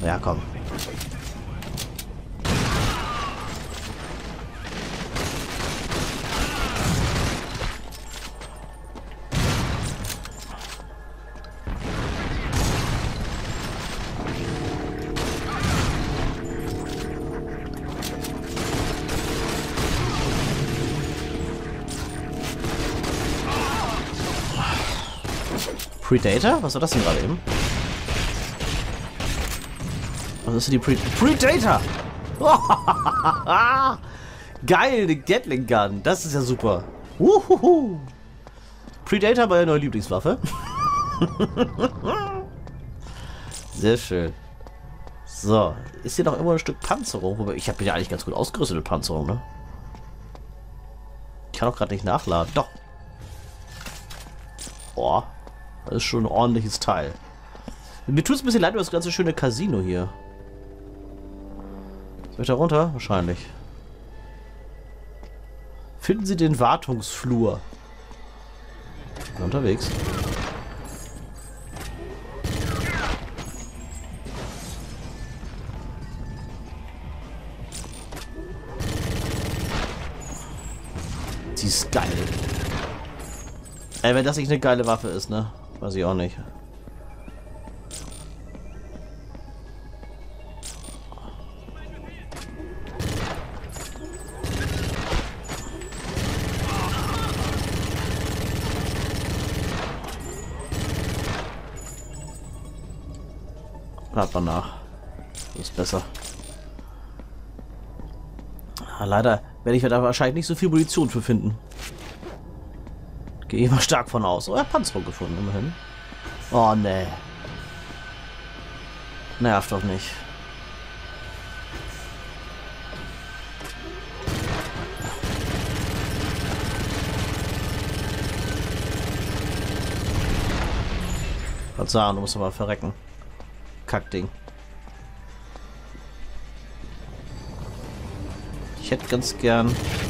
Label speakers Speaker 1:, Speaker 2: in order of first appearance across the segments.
Speaker 1: Ja, komm. Predator? Was war das denn gerade eben? Was ist denn die Predator? Geil, eine Gatling Gun. Das ist ja super. Uhuhu. Predator, meine neue Lieblingswaffe. Sehr schön. So, ist hier noch immer ein Stück Panzerung? Wobei, ich habe ja eigentlich ganz gut ausgerüstet mit Panzerung, ne? Ich kann auch gerade nicht nachladen. Doch. Boah. Das ist schon ein ordentliches Teil. Mir tut es ein bisschen leid über das ganze schöne Casino hier. Soll ich da runter? Wahrscheinlich. Finden Sie den Wartungsflur. Bin unterwegs. Die ist geil. Ey, wenn das nicht eine geile Waffe ist, ne? Weiß ich auch nicht. Lad mal nach. Das ist besser. Leider werde ich da wahrscheinlich nicht so viel Munition für finden. Gehe ich mal stark von aus. Oh, er hat Panzerung gefunden, immerhin. Oh, nee. Nervt doch nicht. Was sagen, du musst aber verrecken. Kackding. Ich hätte ganz gern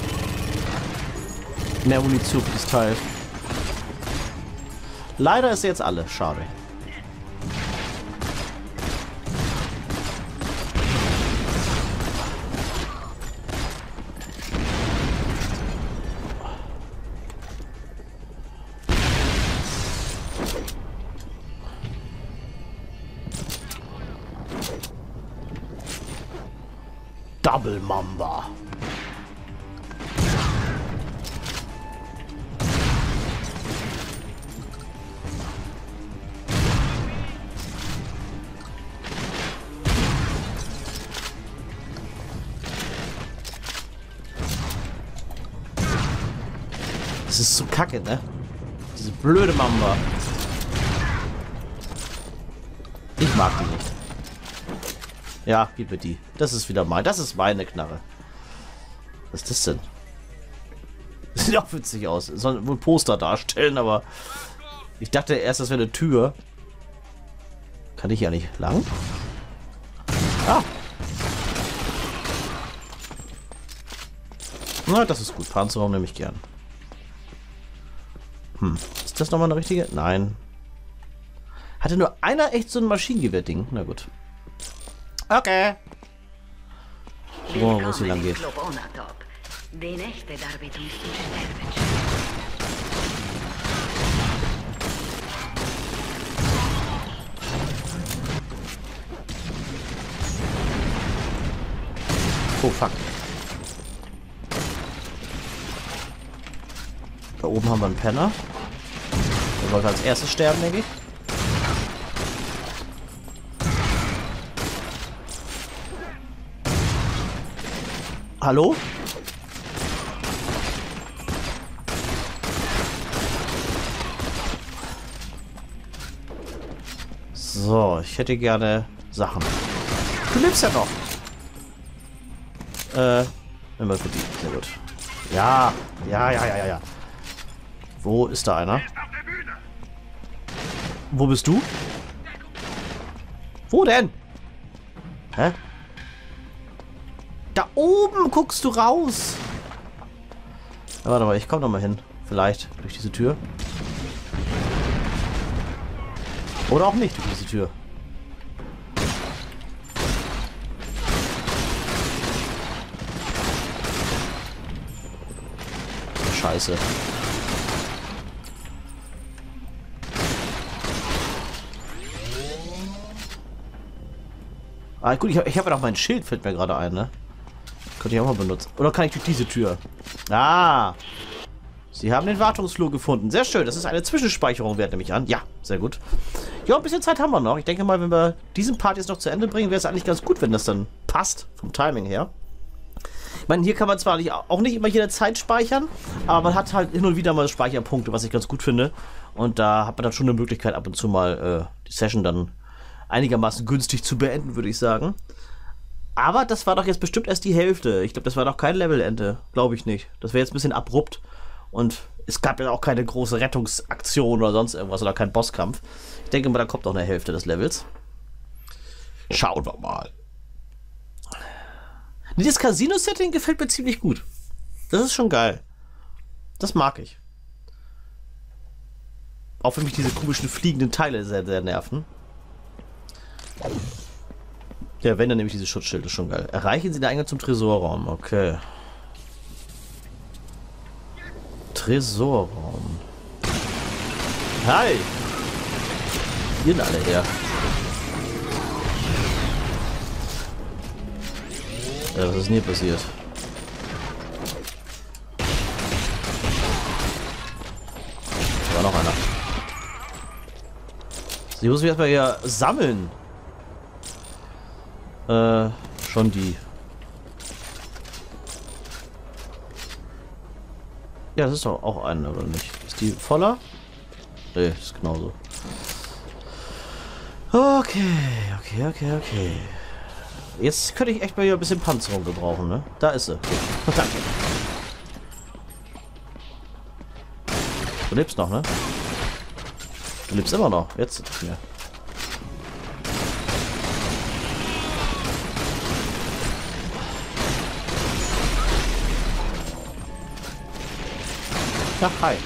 Speaker 1: mehr Munition für das Teil. Leider ist jetzt alle. Schade. Double Mamba. Das ist so kacke, ne? Diese blöde Mamba. Ich mag die nicht. Ja, gib mir die. Das ist wieder mein. Das ist meine Knarre. Was ist das denn? Das sieht auch witzig aus. Soll wohl Poster darstellen, aber ich dachte erst, das wäre eine Tür. Kann ich ja nicht lang? Ah. Na, das ist gut. Panzerraum nehme ich gern. Ist das nochmal eine richtige? Nein. Hatte nur einer echt so ein Maschinengewehr-Ding? Na gut. Okay. Wo es hier lang geht. Oh fuck. Da oben haben wir einen Penner. Der wollte als erstes sterben, denke ich. Hallo? So, ich hätte gerne Sachen. Du lebst ja noch. Immer für die. Sehr gut. Ja. Ja. Wo ist da einer? Wo bist du? Wo denn? Hä? Da oben guckst du raus. Ja, warte mal, ich komme noch mal hin. Vielleicht durch diese Tür. Oder auch nicht durch diese Tür. Scheiße. Ah, gut, ich hab ja noch mein Schild, fällt mir gerade ein, ne? Könnte ich auch mal benutzen. Oder kann ich durch diese Tür? Ah! Sie haben den Wartungsflur gefunden. Sehr schön. Das ist eine Zwischenspeicherung, wert nehme ich an. Ja, sehr gut. Ja, ein bisschen Zeit haben wir noch. Ich denke mal, wenn wir diesen Part jetzt noch zu Ende bringen, wäre es eigentlich ganz gut, wenn das dann passt, vom Timing her. Ich meine, hier kann man zwar auch nicht immer jederzeit speichern, aber man hat halt hin und wieder mal Speicherpunkte, was ich ganz gut finde. Und da hat man dann schon eine Möglichkeit, ab und zu mal die Session dann einigermaßen günstig zu beenden, würde ich sagen. Aber das war doch jetzt bestimmt erst die Hälfte. Ich glaube, das war doch kein Levelende. Glaube ich nicht. Das wäre jetzt ein bisschen abrupt. Und es gab ja auch keine große Rettungsaktion oder sonst irgendwas oder kein Bosskampf. Ich denke mal, da kommt noch eine Hälfte des Levels. Schauen wir mal. Dieses Casino-Setting gefällt mir ziemlich gut. Das ist schon geil. Das mag ich. Auch wenn mich diese komischen fliegenden Teile sehr, sehr nerven. Ja, wenn, dann nehme ich dieses Schutzschild. Das ist schon geil. Erreichen Sie den Eingang zum Tresorraum. Okay. Tresorraum. Hi! Hier sind alle her. Ja, was ist denn hier passiert? Da war noch einer. Sie muss mich erstmal hier sammeln. Schon die. Ja, das ist doch auch eine, oder nicht? Ist die voller? Nee, das ist genauso. Okay. Jetzt könnte ich echt mal hier ein bisschen Panzerung gebrauchen, ne? Da ist sie. Okay. Danke. Du lebst noch, ne? Du lebst immer noch. Jetzt nicht mehr. Ja, hi.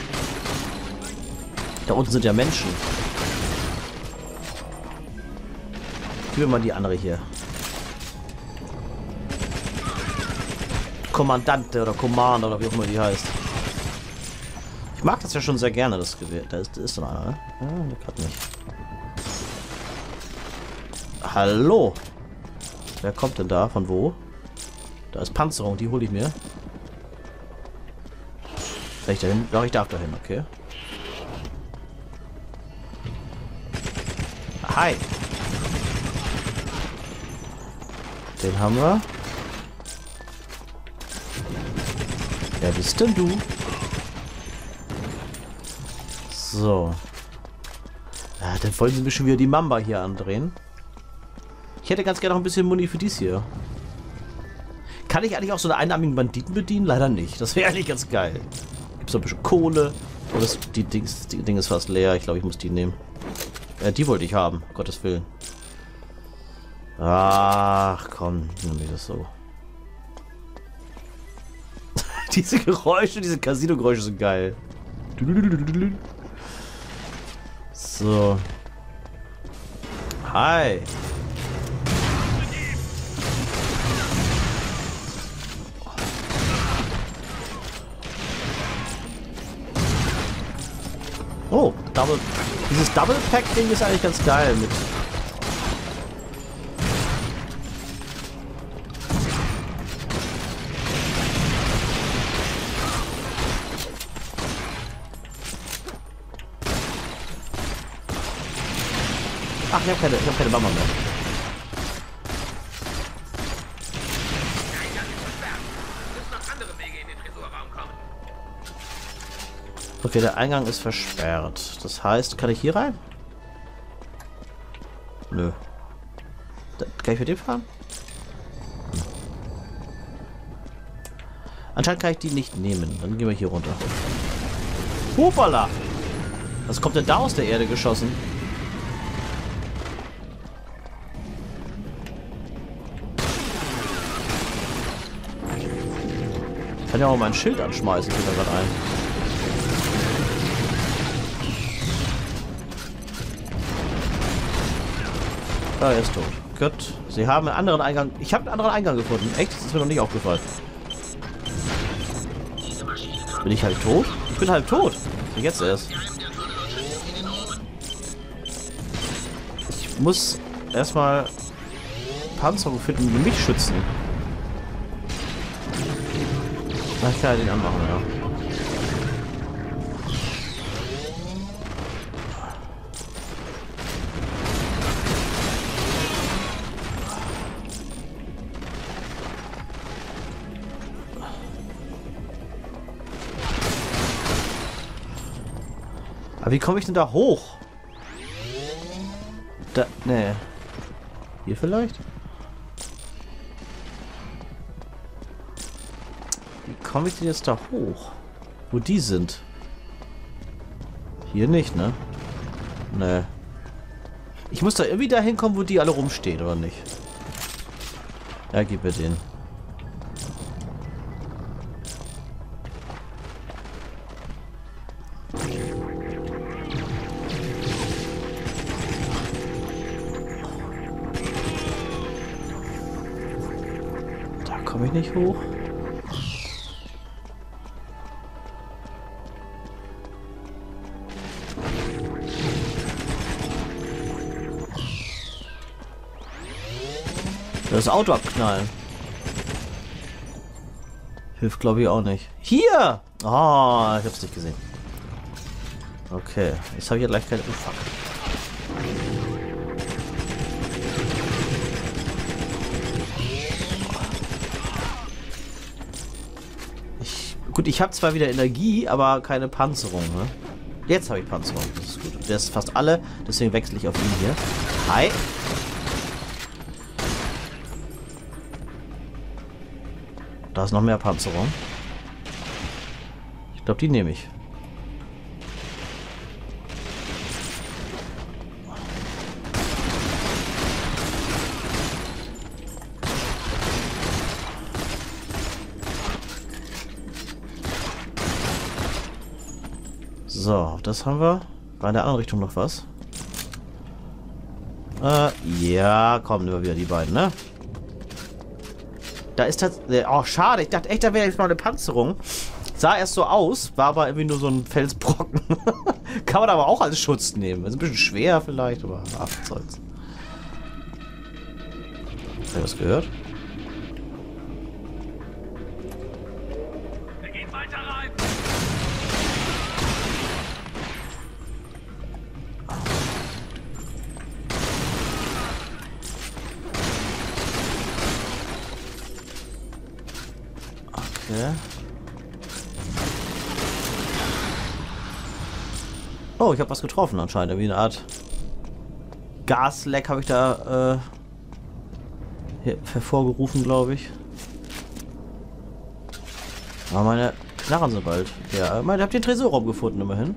Speaker 1: Da unten sind ja Menschen. Gib mir mal die andere hier. Kommandante oder Commander oder wie auch immer die heißt. Ich mag das ja schon sehr gerne, das Gewehr. Da ist noch einer, ne? Ja, gerade nicht. Hallo? Wer kommt denn da? Von wo? Da ist Panzerung, die hole ich mir. Soll ich dahin? Doch, ich darf dahin, okay. Hi. Den haben wir. Wer bist denn du? So. Ja, dann wollen sie mir schon wieder die Mamba hier andrehen. Ich hätte ganz gerne noch ein bisschen Muni für dies hier. Kann ich eigentlich auch so einen einarmigen Banditen bedienen? Leider nicht. Das wäre eigentlich ganz geil. Gibt es noch ein bisschen Kohle? Oh, die Ding ist fast leer. Ich glaube, ich muss die nehmen. Die wollte ich haben. Um Gottes Willen. Ach, komm. Nimm mir das so. Diese Geräusche, diese Casino-Geräusche sind geil. So. Hi. Oh, dieses Double-Pack-Ding ist eigentlich ganz geil mit. Ach, ich hab keine Mama mehr. Okay, der Eingang ist versperrt. Das heißt, kann ich hier rein? Nö. Kann ich mit dem fahren? Hm. Anscheinend kann ich die nicht nehmen. Dann gehen wir hier runter. Hupala! Was kommt denn da aus der Erde geschossen? Ich kann ja auch mein Schild anschmeißen, fällt mir gerade ein. Ah, er ist tot. Gut. Sie haben einen anderen Eingang. Ich habe einen anderen Eingang gefunden. Echt? Das ist mir noch nicht aufgefallen.
Speaker 2: Diese Maschine
Speaker 1: Bin ich halb tot? Ich bin halb tot. Jetzt erst. Ich muss erstmal Panzerung finden, die mich schützen. Na, ich kann ja den anmachen, ja. Aber wie komme ich denn da hoch? Da, nee. Hier vielleicht? Wie komme ich denn jetzt da hoch? Wo die sind? Hier nicht, ne? Nee. Ich muss da irgendwie da hinkommen, wo die alle rumstehen, oder nicht? Ja, gib mir den. Komme ich nicht hoch? Das Auto abknallen. Hilft, glaube ich, auch nicht. Hier! Ah, ich hab's nicht gesehen. Okay, jetzt habe ich ja gleich keine... Oh, fuck. Gut, ich habe zwar wieder Energie, aber keine Panzerung, ne? Jetzt habe ich Panzerung, das ist gut. Der ist fast alle, deswegen wechsle ich auf ihn hier. Hi. Da ist noch mehr Panzerung. Ich glaube, die nehme ich. So, das haben wir. War in der anderen Richtung noch was? Ja, komm, nehmen wir wieder die beiden, ne? Da ist tatsächlich... Oh, schade. Ich dachte echt, da wäre jetzt mal eine Panzerung. Sah erst so aus, war aber irgendwie nur so ein Felsbrocken. Kann man aber auch als Schutz nehmen. Ist ein bisschen schwer vielleicht, aber ach, was soll's. Habt ihr das gehört?
Speaker 2: Wir gehen weiter rein.
Speaker 1: Okay. Oh, ich habe was getroffen anscheinend. Wie eine Art Gasleck habe ich da hervorgerufen, glaube ich. Aber meine Knarren sind bald. Ja, ihr habt den Tresorraum gefunden, immerhin.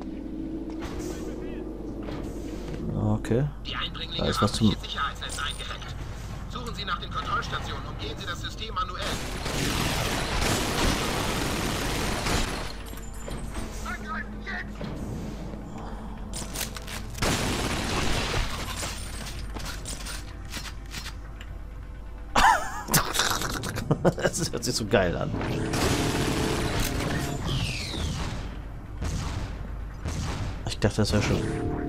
Speaker 1: Okay. Da ist was zum...
Speaker 3: Sicherheitsnetz eingehackt. Suchen Sie nach den Kontrollstationen und gehen Sie das System manuell. Angreifen jetzt!
Speaker 1: Das hört sich so geil an. Ich dachte, das wäre schon...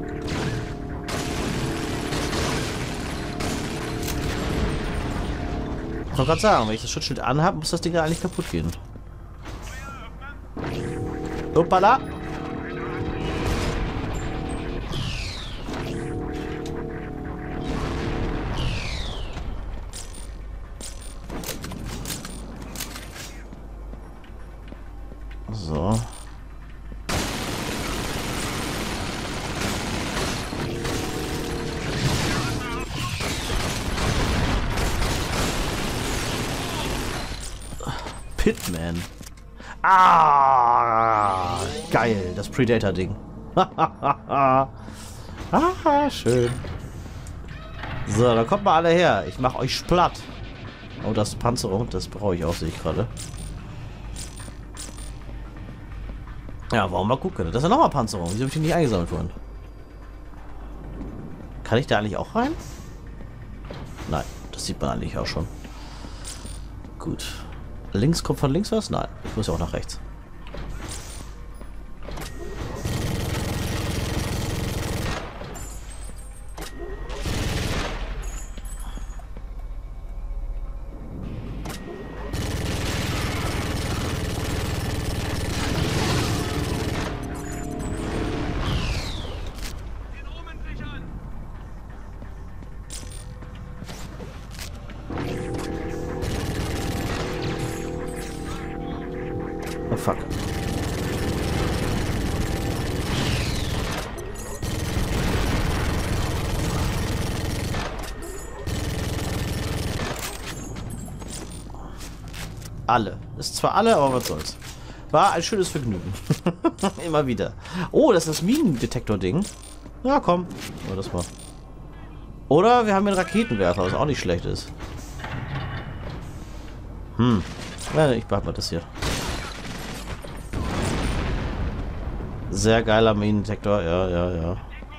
Speaker 1: Ich wollte gerade sagen, wenn ich das Schutzschild anhabe, muss das Ding ja eigentlich kaputt gehen. Hoppala! So. Pitman. Ah, geil, das Predator-Ding. Ah, schön. So, dann kommt mal alle her. Ich mach euch platt. Oh, das Panzerung, das brauche ich auch, sehe ich gerade. Ja, warum mal gucken? Das ist ja nochmal Panzerung. Wieso habe ich die nicht eingesammelt worden? Kann ich da eigentlich auch rein? Nein, das sieht man eigentlich auch schon. Gut. Links kommt von links was? Nein, ich muss ja auch nach rechts. Oh fuck. Alle. Ist zwar alle, aber was soll's. War ein schönes Vergnügen. Immer wieder. Oh, das ist das Minendetektor-Ding. Ja, komm. Oh, das mal. Oder wir haben einen Raketenwerfer, was auch nicht schlecht ist. Ja, ich mach mal das hier. Sehr geiler Minendetektor. Ja, ja, ja.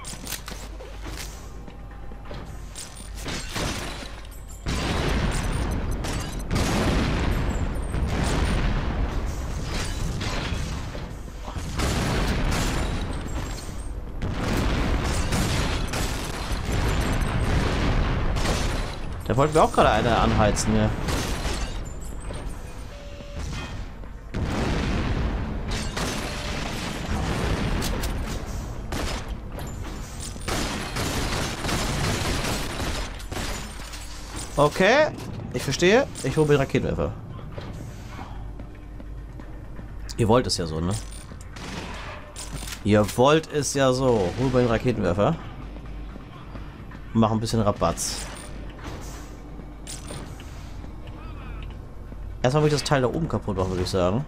Speaker 1: Da wollten wir auch gerade eine anheizen, ja. Okay, ich verstehe. Ich hole mir den Raketenwerfer. Ihr wollt es ja so, ne? Ihr wollt es ja so. Hol mir den Raketenwerfer. Mach ein bisschen Rabatz. Erstmal will ich das Teil da oben kaputt machen, würde ich sagen.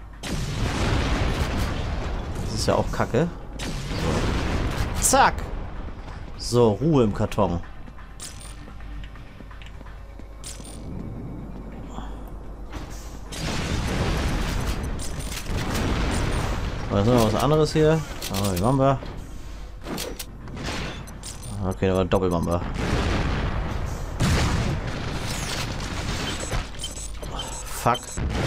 Speaker 1: Das ist ja auch Kacke. So. Zack! So, Ruhe im Karton. Was ist noch was anderes hier? Oh, die Mamba. Okay, da war Doppelmamba. Fuck.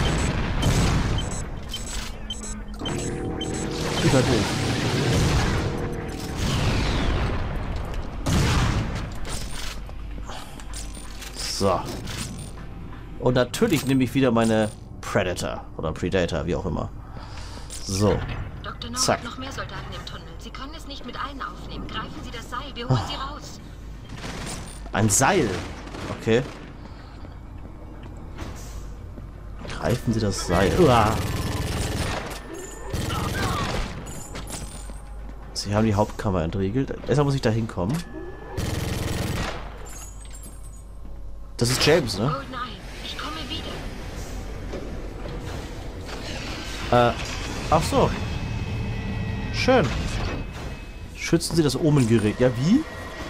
Speaker 1: Ich war doof. So. Und natürlich nehme ich wieder meine Predator oder Predator, wie auch immer. So.
Speaker 2: Dr. Noah
Speaker 1: Zack.
Speaker 2: hat noch mehr Soldaten im Tunnel. Sie können es nicht mit allen aufnehmen. Greifen Sie das Seil. Wir holen sie raus.
Speaker 1: Ein Seil. Okay. Greifen Sie das Seil. Uah. Sie haben die Hauptkammer entriegelt. Erstmal muss ich da hinkommen. Das ist James, ne?
Speaker 2: Goldeneye, ich komme wieder.
Speaker 1: Ach so. Schön. Schützen Sie das Omengerät. Ja, wie?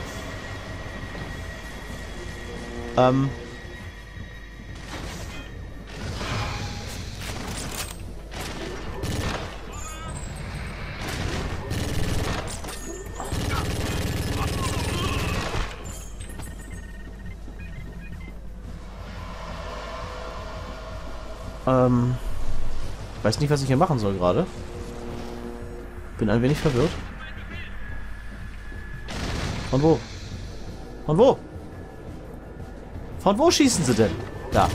Speaker 1: Weiß nicht, was ich hier machen soll gerade. Bin ein wenig verwirrt. Von wo? Von wo? Von wo schießen sie denn? Da.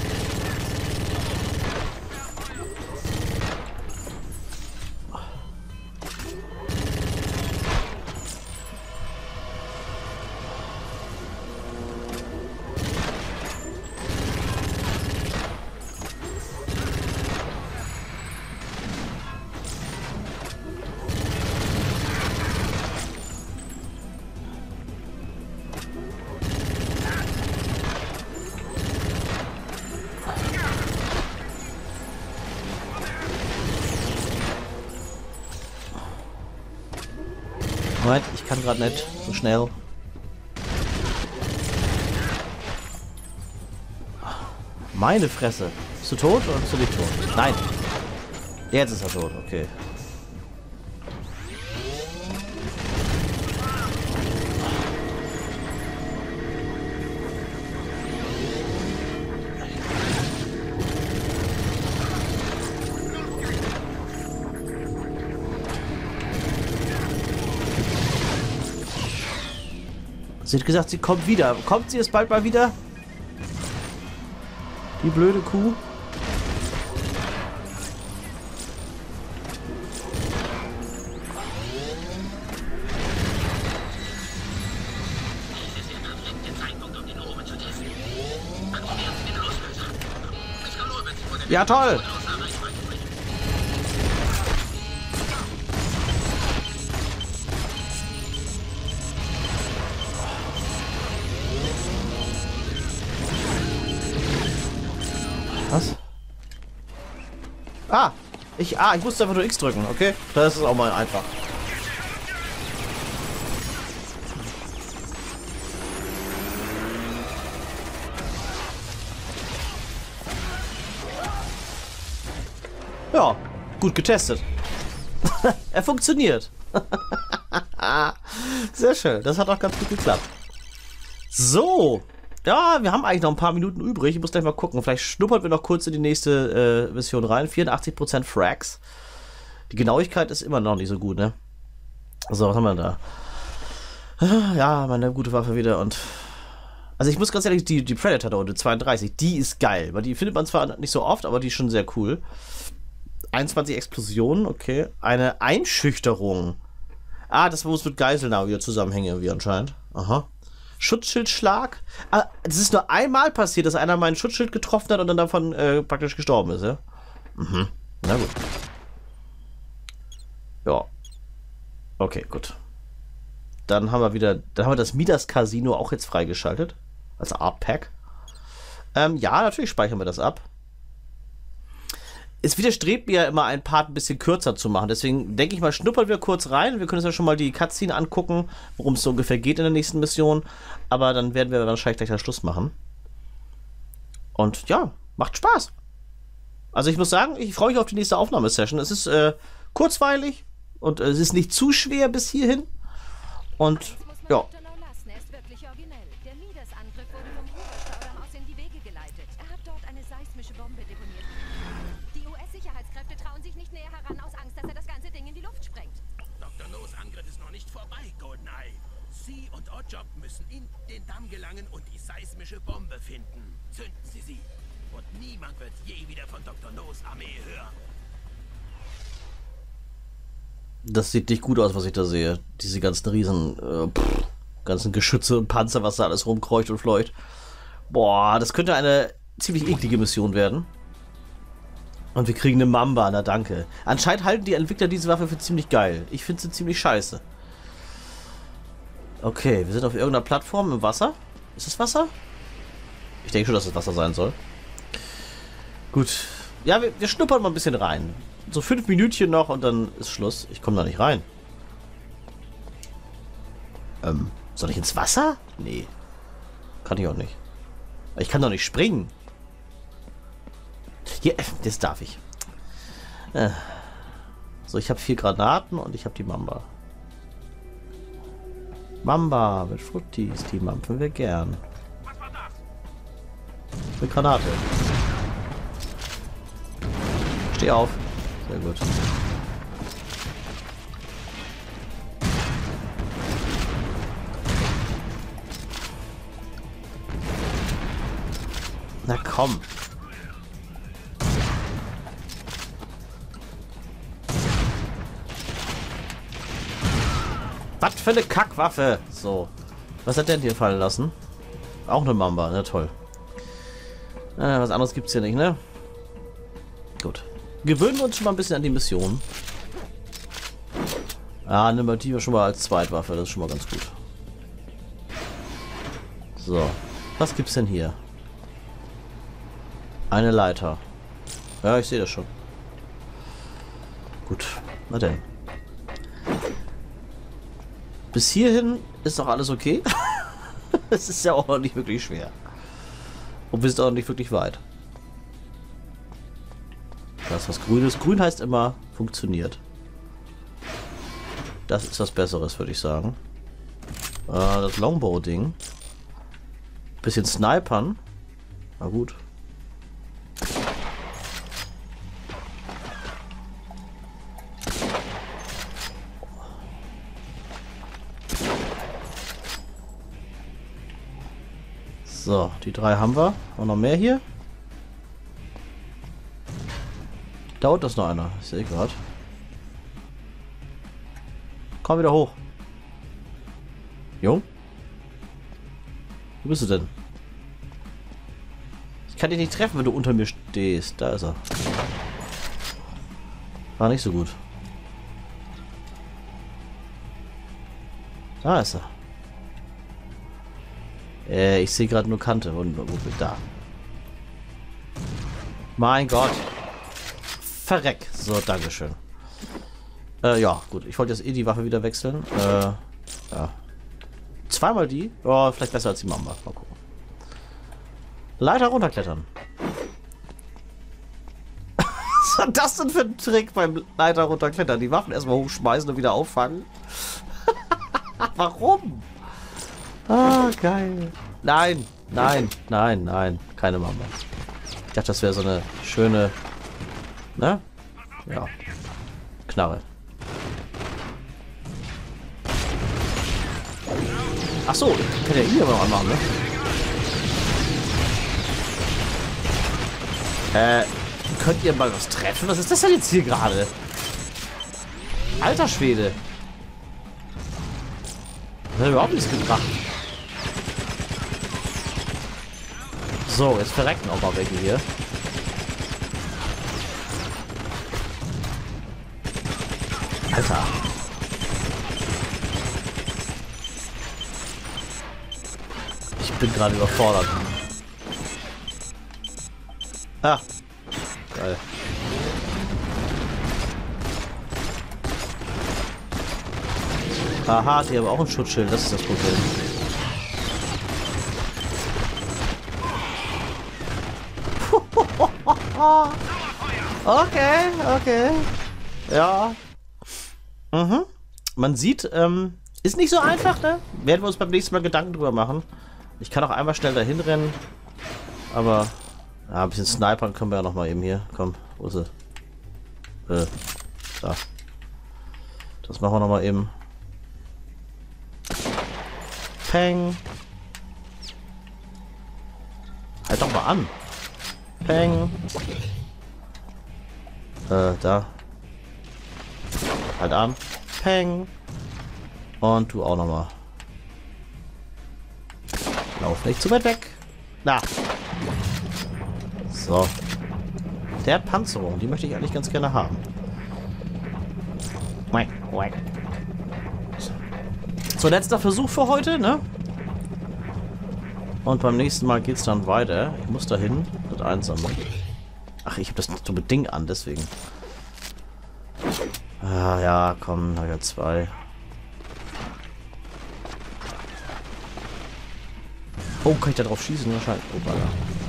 Speaker 1: Moment, ich kann gerade nicht so schnell. Meine Fresse. Bist du tot oder bist du nicht tot? Nein. Jetzt ist er tot, okay. Sie hat gesagt, sie kommt wieder. Kommt sie jetzt bald mal wieder? Die blöde Kuh.
Speaker 3: Dies ist der perfekte Zeitpunkt, um den Omen zu testen. Aktivieren Sie den Auslöser. Ich glaube, wenn Sie vor der
Speaker 1: Ja, toll.
Speaker 3: außer Reichweite bringen.
Speaker 1: Ich musste einfach nur X drücken, okay? Das ist auch mal einfach. Ja, gut getestet. Er funktioniert. Sehr schön. Das hat auch ganz gut geklappt. So. Ja, wir haben eigentlich noch ein paar Minuten übrig. Ich muss gleich mal gucken. Vielleicht schnuppern wir noch kurz in die nächste Mission rein. 84% Frags. Die Genauigkeit ist immer noch nicht so gut, ne? So, was haben wir da? Ja, meine gute Waffe wieder und... Also ich muss ganz ehrlich, die Predator da unten, 32, die ist geil. Weil die findet man zwar nicht so oft, aber die ist schon sehr cool. 21 Explosionen, okay. Eine Einschüchterung. Das muss mit Geiselnahme wieder zusammenhängen irgendwie anscheinend. Aha. Schutzschildschlag. Das ist nur einmal passiert, dass einer mein Schutzschild getroffen hat und dann davon praktisch gestorben ist, ja? Mhm. Na gut. Ja. Okay, gut. Dann haben wir das Midas Casino auch jetzt freigeschaltet. Als Art-Pack. Ja, natürlich speichern wir das ab. Es widerstrebt mir ja immer, einen Part ein bisschen kürzer zu machen. Deswegen denke ich mal, schnuppern wir kurz rein. Wir können uns ja schon mal die Cutscene angucken, worum es so ungefähr geht in der nächsten Mission. Aber dann werden wir wahrscheinlich gleich den Schluss machen. Und ja, macht Spaß. Also ich muss sagen, ich freue mich auf die nächste Aufnahmesession. Es ist kurzweilig und es ist nicht zu schwer bis hierhin. Und ja.
Speaker 4: Der Midas-Angriff wurde vom Hoover-Staudamm aus in die Wege geleitet. Er hat dort eine seismische Bombe deponiert. Die US-Sicherheitskräfte trauen sich nicht näher heran, aus Angst, dass er das ganze Ding in die Luft sprengt.
Speaker 3: Dr. No's Angriff ist noch nicht vorbei, Goldeneye. Sie und Oddjob müssen in den Damm gelangen und die seismische Bombe finden. Zünden Sie sie. Und niemand wird je wieder von Dr. No's Armee hören.
Speaker 1: Das sieht nicht gut aus, was ich da sehe. Diese ganzen ganzen Geschütze und Panzer, was da alles rumkreucht und fleucht. Boah, das könnte eine ziemlich eklige Mission werden. Und wir kriegen eine Mamba, na danke. Anscheinend halten die Entwickler diese Waffe für ziemlich geil. Ich finde sie ziemlich scheiße. Okay, wir sind auf irgendeiner Plattform im Wasser. Ist das Wasser? Ich denke schon, dass es Wasser sein soll. Gut. Ja, wir schnuppern mal ein bisschen rein. So 5 Minütchen noch und dann ist Schluss. Ich komme da nicht rein. Soll ich ins Wasser? Nee. Kann ich auch nicht. Ich kann doch nicht springen. Hier, das darf ich. So, ich habe 4 Granaten und ich habe die Mamba. Mamba mit Fruttis, die mampfen wir gern.
Speaker 3: Was war das?
Speaker 1: Eine Granate. Steh auf. Sehr gut. Na komm. Was für eine Kackwaffe. So. Was hat der denn hier fallen lassen? Auch eine Mamba, ne? Toll. Was anderes gibt's hier nicht, ne? Gut. Gewöhnen wir uns schon mal ein bisschen an die Mission. Nehmen wir die schon mal als Zweitwaffe. Das ist schon mal ganz gut. So. Was gibt's denn hier? Eine Leiter. Ja, ich sehe das schon. Gut. Na denn. Bis hierhin ist doch alles okay. Es ist ja auch noch nicht wirklich schwer. Und wir sind auch nicht wirklich weit. Da ist was Grünes. Grün heißt immer, funktioniert. Das ist was Besseres, würde ich sagen. Das Longbow-Ding. Bisschen snipern. Na gut. So, die 3 haben wir. Und noch mehr hier. Da unten ist noch einer. Ich sehe gerade. Komm wieder hoch. Jung? Wo bist du denn? Ich kann dich nicht treffen, wenn du unter mir stehst. Da ist er. War nicht so gut. Da ist er. Ich sehe gerade nur Kante. Wo bin ich da? Mein Gott. Verreck. So, dankeschön. Ja, gut. Ich wollte jetzt eh die Waffe wieder wechseln. Ja. Zweimal die? Ja, vielleicht besser als die Mamba. Mal gucken. Leiter runterklettern. Was war das denn für ein Trick beim Leiter runterklettern? Die Waffen erstmal hochschmeißen und wieder auffangen? Warum? Ah, geil. Nein, nein, nein, nein. Keine Mamba. Ich dachte, das wäre so eine schöne... Ne? Ja. Knarre. Ach so, ich kann ja ihn aber noch anmachen, ne? Könnt ihr mal was treffen? Was ist das denn jetzt hier gerade? Alter Schwede. Das hat überhaupt nichts gebracht. So, jetzt verrecken auch mal welche hier. Alter. Ich bin gerade überfordert. Ah. Geil. Aha, die haben auch ein Schutzschild, das ist das Problem. Okay, okay. Ja. Mhm. Man sieht, ist nicht so einfach, ne? Werden wir uns beim nächsten Mal Gedanken drüber machen. Ich kann auch einmal schnell dahin rennen. Aber, ja, ein bisschen snipern können wir ja noch mal eben hier. Komm, wo ist sie? Da. Das machen wir noch mal eben. Peng. Halt doch mal an. Peng. Da. Halt an. Peng. Und du auch noch mal. Lauf nicht zu weit weg. Na. So. Der hat Panzerung. Die möchte ich eigentlich ganz gerne haben. So, letzter Versuch für heute, ne? Und beim nächsten Mal geht's dann weiter. Ich muss dahin das einsammeln. Ach, ich habe das dumme Ding an, deswegen. Ah, ja, komm, na ja, 2. Oh, kann ich da drauf schießen? Wahrscheinlich. Oh, Baller.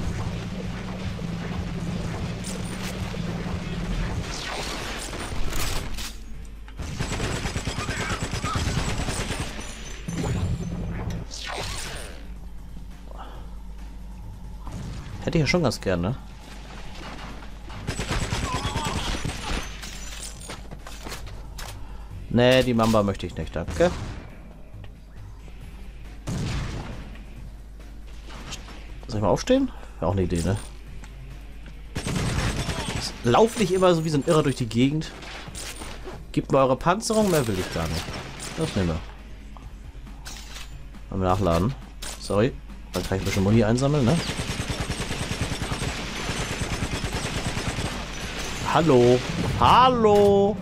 Speaker 1: Hätte ich ja schon ganz gerne. Nee, die Mamba möchte ich nicht, danke. Soll ich mal aufstehen? Wäre auch eine Idee, ne? Lauf nicht immer so wie so ein Irrer durch die Gegend. Gebt mir eure Panzerung, mehr will ich gar nicht. Das nehmen wir. Mal nachladen. Sorry. Dann kann ich ein bisschen Muni einsammeln, ne? Hallo. Hallo.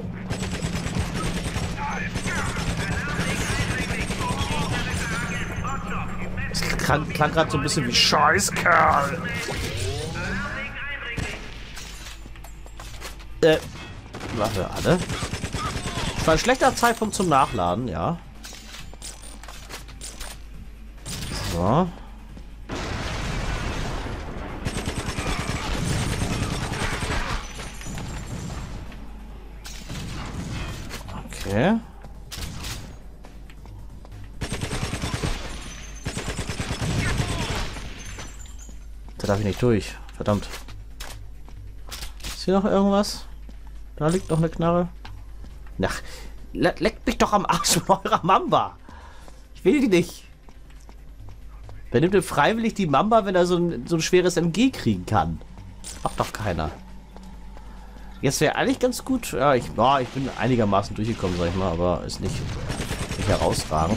Speaker 1: Das klang gerade so ein bisschen wie Scheißkerl. Warte, alle. Das war ein schlechter Zeitpunkt zum Nachladen, ja. So. Okay. Da darf ich nicht durch. Verdammt. Ist hier noch irgendwas? Da liegt noch eine Knarre. Ach, leckt mich doch am Arsch von eurer Mamba. Ich will die nicht. Wer nimmt denn freiwillig die Mamba, wenn er so ein schweres MG kriegen kann? Macht doch keiner. Jetzt wäre eigentlich ganz gut. Ja, ich bin einigermaßen durchgekommen, sag ich mal, aber ist nicht herausragend.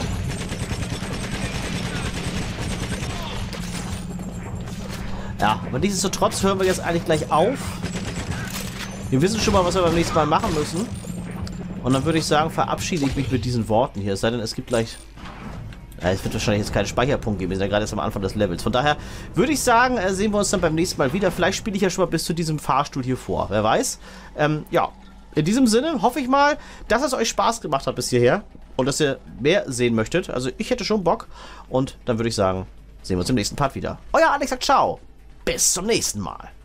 Speaker 1: Ja, aber nichtsdestotrotz hören wir jetzt eigentlich gleich auf. Wir wissen schon mal, was wir beim nächsten Mal machen müssen. Und dann würde ich sagen, verabschiede ich mich mit diesen Worten hier. Es sei denn, es gibt gleich Es wird wahrscheinlich jetzt keinen Speicherpunkt geben. Wir sind ja gerade erst am Anfang des Levels. Von daher würde ich sagen, sehen wir uns dann beim nächsten Mal wieder. Vielleicht spiele ich ja schon mal bis zu diesem Fahrstuhl hier vor. Wer weiß. Ja, in diesem Sinne hoffe ich mal, dass es euch Spaß gemacht hat bis hierher. Und dass ihr mehr sehen möchtet. Also ich hätte schon Bock. Und dann würde ich sagen, sehen wir uns im nächsten Part wieder. Euer Alex sagt ciao. Bis zum nächsten Mal.